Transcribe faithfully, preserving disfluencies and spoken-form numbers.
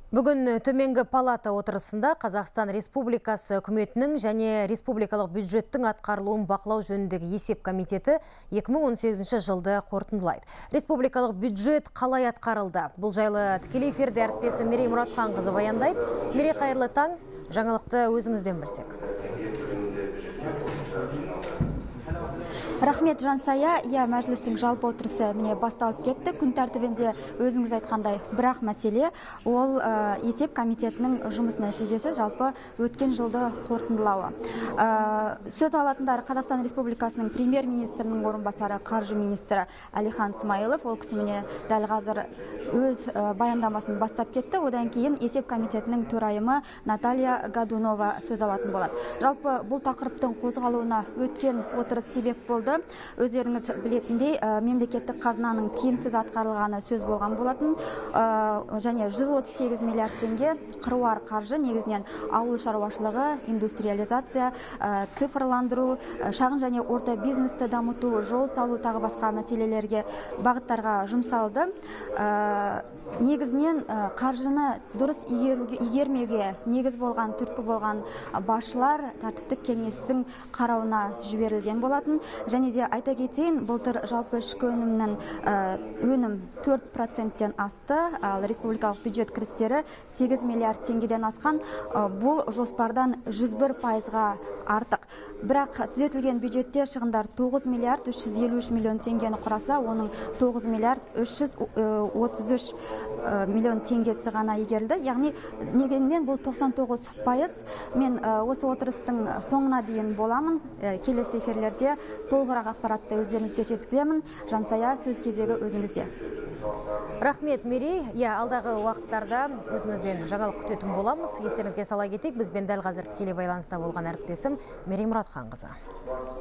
Бүгін төменгі палата отырысында Қазақстан Республикасы үкіметінің және республикалық бюджеттің атқарылуын бақылау жөніндегі есеп комитеті екі мың он сегізінші жылды қорытындылайды. Республикалық бюджет қалай атқарылды? Бұл жайлы тікелей эфирде әріптесі Мерей Мұратханқызы баяндайды. Мерей, қайырлы таң, жаңалықты өзіңізден білсек. Рахмет, Жансая. Я мәжілістің жалпы отырысы міне басталып кетті. Күн тәртібінде өзіңіз айтқандай бірақ мәселе ол ә, есеп комитетінің жұмыс нәтижесі жалпы өткен жылды қорытындылауы. Ә, сөз алатындар Қазақстан Республикасының премьер-министрінің орынбасары қаржы министрі Әлихан Смайылов. Ол кісі міне дәл қазір өз ә, баяндамасын бастап кетті. Одан кейін есеп комитетінің төрайымы Наталья Годунова сөз алатын болады. Жалпы бұл тақырыптың қозғалуына өткен отырыс себеп болды. Өздеріңіз білетіндей, мемлекеттік қазынаның тиімсіз атқарылғаны сөз болған болатын. Және жүз отыз сегіз миллиард теңге қыруар қаржы негізінен ауыл шаруашылығы, индустриализация, цифрландыру, шағын және орта бизнесті дамыту, жол салу тағы басқа мәселелерге бағыттарға жұмсалды. Негізінен қаржыны дұрыс игермеуге негіз болған, түрткі болған басшылар тәртіптік кеңестің қарауына жіберілген болатын. Және де айта кетейін, былтыр жалпы ішкі өнімнің өнім төрт проценттен асты, ал республикалық бюджет кірістері сегіз миллиард теңгеден асқан. Бұл жоспардан жүз бір пайызға артық. Бірақ түзетілген бюджетте шығындар тоғыз миллиард үш жүз елу үш миллион теңгені құраса, оның тоғыз миллиард үш жүз отыз үш миллион теңгесі ғана игерілді. Яғни негенмен бұл тоқсан тоғыз пайыз. Мен осы отырыстың соңына дейін боламын. Келесі эфирлерде толығырақ ақпаратты өздеріңізге жеткіземін. Жансая, сөз кезегі өзіңізде. Рахмет, Мерей. Я алдағы уақыттарда өзіңізден жаңалық күтетін боламыз. Естеріңізге сала кетейік, бізбен дәл қазір тікелей байланыста болған әріптесім Мерей Мұратханқызы.